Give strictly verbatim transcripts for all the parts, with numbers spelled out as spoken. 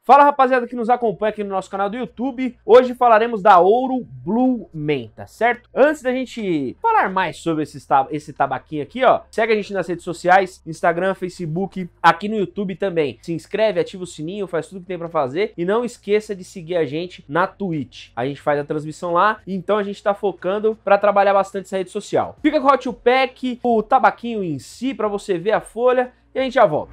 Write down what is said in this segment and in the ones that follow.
Fala rapaziada que nos acompanha aqui no nosso canal do YouTube. Hoje falaremos da Ouro Blue Menta, certo? Antes da gente falar mais sobre esse, esse tabaquinho aqui, ó, segue a gente nas redes sociais, Instagram, Facebook, aqui no YouTube também. Se inscreve, ativa o sininho, faz tudo que tem pra fazer e não esqueça de seguir a gente na Twitch. A gente faz a transmissão lá, então a gente tá focando pra trabalhar bastante essa rede social. Fica com o Hot Pack, o tabaquinho em si, pra você ver a folha e a gente já volta.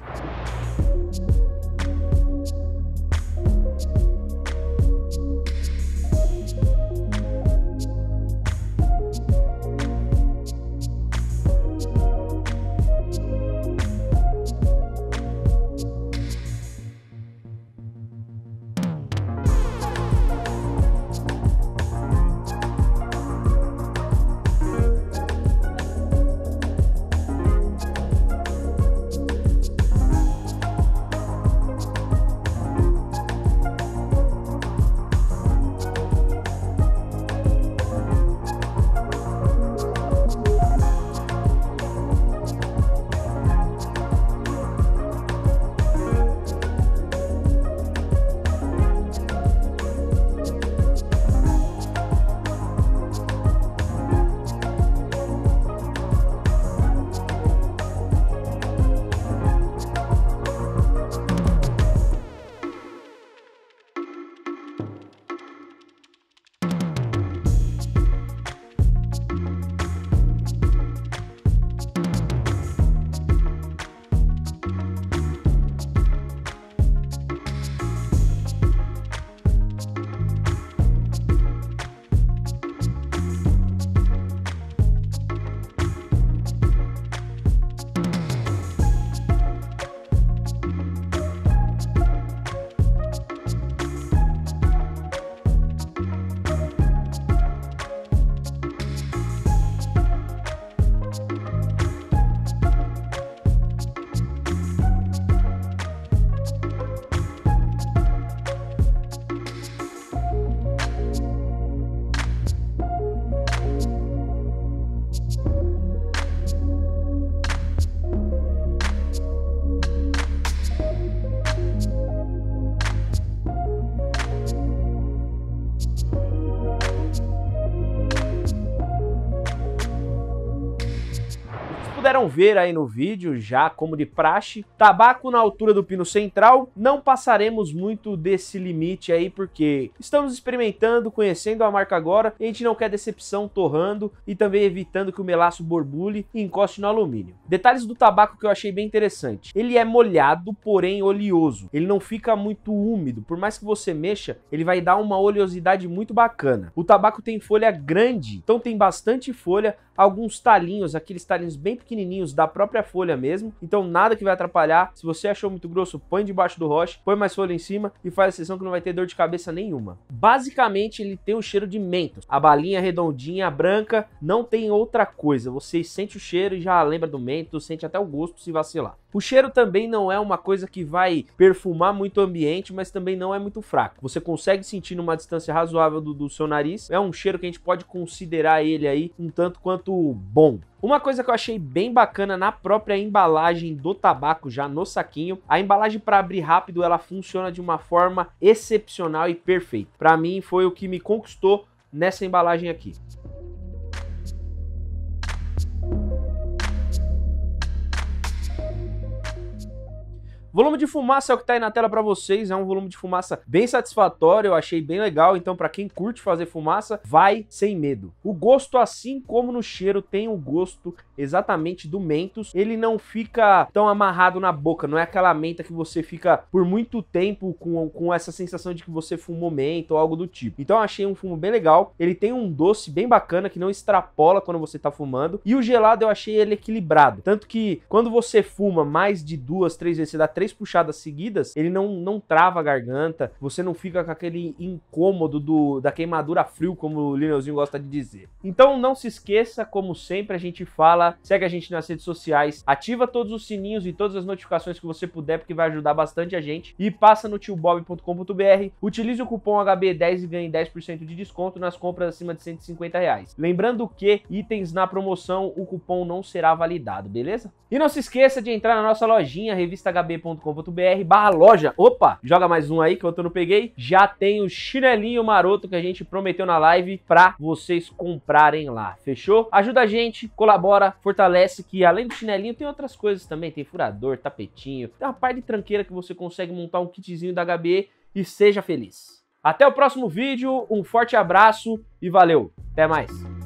Puderam ver aí no vídeo, já como de praxe, tabaco na altura do pino central. Não passaremos muito desse limite aí, porque estamos experimentando, conhecendo a marca agora, e a gente não quer decepção torrando e também evitando que o melaço borbulhe e encoste no alumínio. Detalhes do tabaco que eu achei bem interessante: ele é molhado, porém oleoso. Ele não fica muito úmido, por mais que você mexa, ele vai dar uma oleosidade muito bacana. O tabaco tem folha grande, então tem bastante folha, alguns talinhos, aqueles talinhos bem pequenininhos da própria folha mesmo, então nada que vai atrapalhar. Se você achou muito grosso, põe debaixo do roche, põe mais folha em cima e faz a sessão que não vai ter dor de cabeça nenhuma. Basicamente ele tem o cheiro de mentos, a balinha redondinha, branca, não tem outra coisa, você sente o cheiro e já lembra do mento, sente até o gosto se vacilar. O cheiro também não é uma coisa que vai perfumar muito o ambiente, mas também não é muito fraco. Você consegue sentir numa distância razoável do, do seu nariz. É um cheiro que a gente pode considerar ele aí um tanto quanto bom. Uma coisa que eu achei bem bacana na própria embalagem do tabaco, já no saquinho, a embalagem para abrir rápido, ela funciona de uma forma excepcional e perfeita. Para mim foi o que me conquistou nessa embalagem aqui. Volume de fumaça é o que tá aí na tela para vocês, é um volume de fumaça bem satisfatório, eu achei bem legal, então para quem curte fazer fumaça, vai sem medo. O gosto, assim como no cheiro, tem o gosto exatamente do mentos, ele não fica tão amarrado na boca, não é aquela menta que você fica por muito tempo com, com essa sensação de que você fumou menta ou algo do tipo. Então eu achei um fumo bem legal, ele tem um doce bem bacana que não extrapola quando você tá fumando, e o gelado eu achei ele equilibrado, tanto que quando você fuma mais de duas, três vezes, você dá três puxadas seguidas, ele não, não trava a garganta, você não fica com aquele incômodo do, da queimadura frio, como o Lineuzinho gosta de dizer. Então não se esqueça, como sempre a gente fala, segue a gente nas redes sociais, ativa todos os sininhos e todas as notificações que você puder, porque vai ajudar bastante a gente, e passa no tio bob ponto com ponto br, utilize o cupom H B dez e ganhe dez por cento de desconto nas compras acima de cento e cinquenta reais. Lembrando que itens na promoção, o cupom não será validado, beleza? E não se esqueça de entrar na nossa lojinha, revista H B ponto com ponto br barra loja. Opa, joga mais um aí que eu não peguei. Já tem o chinelinho maroto que a gente prometeu na live pra vocês comprarem lá, fechou? Ajuda a gente, colabora, fortalece, que além do chinelinho tem outras coisas também, tem furador, tapetinho, tem uma parte de tranqueira que você consegue montar um kitzinho da H B e seja feliz. Até o próximo vídeo, um forte abraço e valeu, até mais!